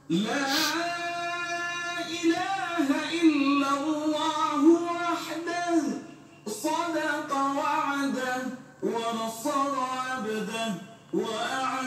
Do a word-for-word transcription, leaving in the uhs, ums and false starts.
لا إله إلا الله وحده صدق وعده ونصر عبده وأعز